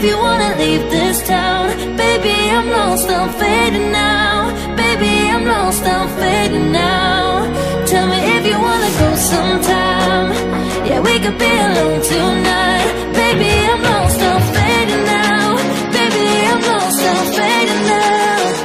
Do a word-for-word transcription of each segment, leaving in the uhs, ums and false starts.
if you wanna leave this town. Baby, I'm lost, I'm fading now. Baby, I'm lost, I'm fading now. Tell me if you wanna go sometime. Yeah, we could be alone tonight. Baby, I'm lost, I'm fading now. Baby, I'm lost, I'm fading now.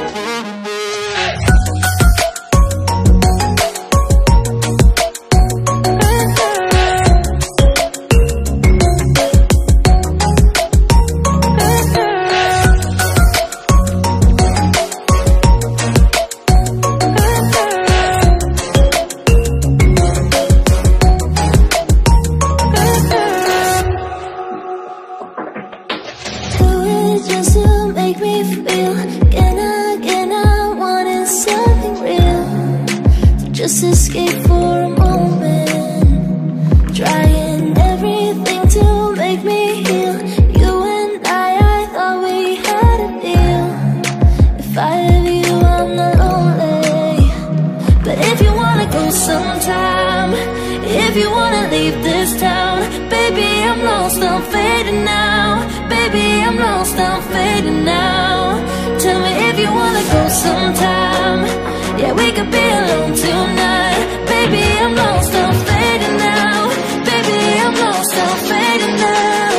Just escape for a moment, trying everything to make me heal. You and I, I thought we had a deal. If I have you, I'm not lonely. But if you wanna go sometime, if you wanna leave this town, baby, I'm lost, I'm fading now. Baby, I'm lost, I'm fading now. Tell me if you wanna go sometime. Yeah, we could be alone tonight. Baby, I'm lost, I'm fading now. Baby, I'm lost, I'm fading now.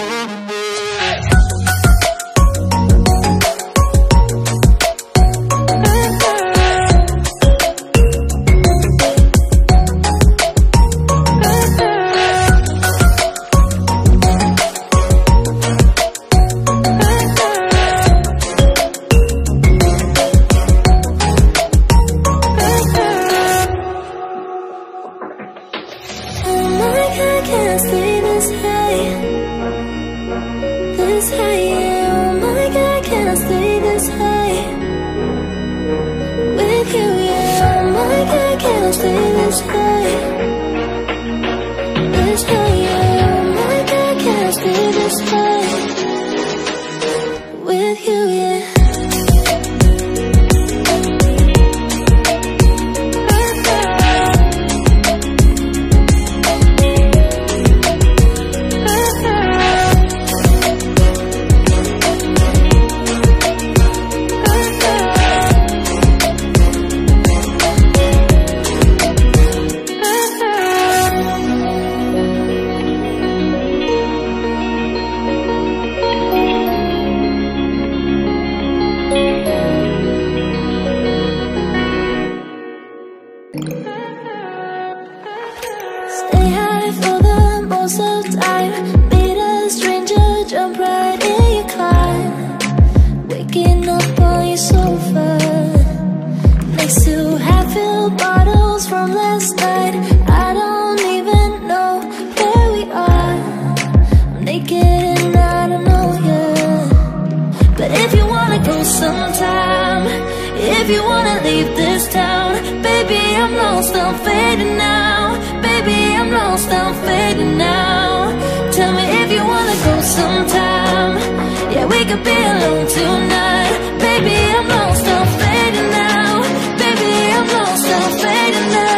If you wanna leave this town, baby, I'm lost, I'm fading now. Baby, I'm lost, I'm fading now. Tell me if you wanna go sometime. Yeah, we could be alone tonight. Baby, I'm lost, I'm fading now. Baby, I'm lost, I'm fading now.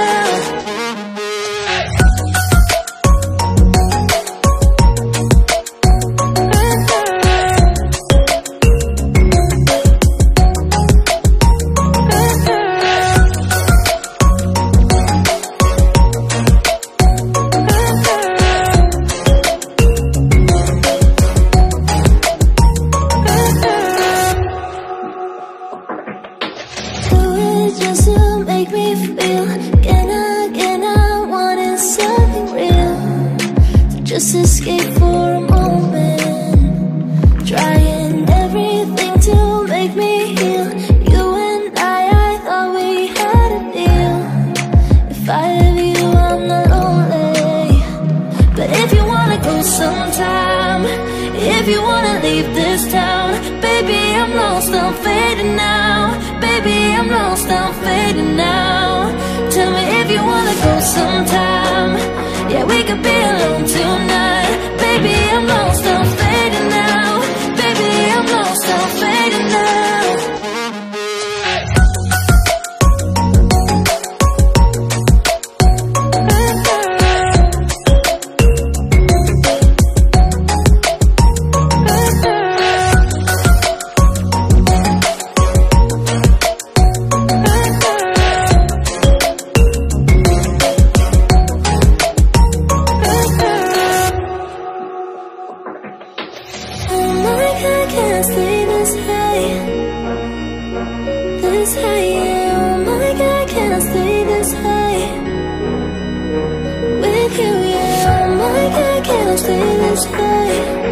Just escape for a moment, trying everything to make me heal. You and I, I thought we had a deal. If I have you, I'm not lonely. But if you wanna go sometime, if you wanna leave this town, baby, I'm lost, I'm fading now. Baby, I'm lost, I'm fading now. Tell me if you wanna go sometime. Yeah, we could be alone tonight. Baby, I'm lost, I'm fading now. Baby, I'm lost, I'm fading now. Uh-huh. stay this way.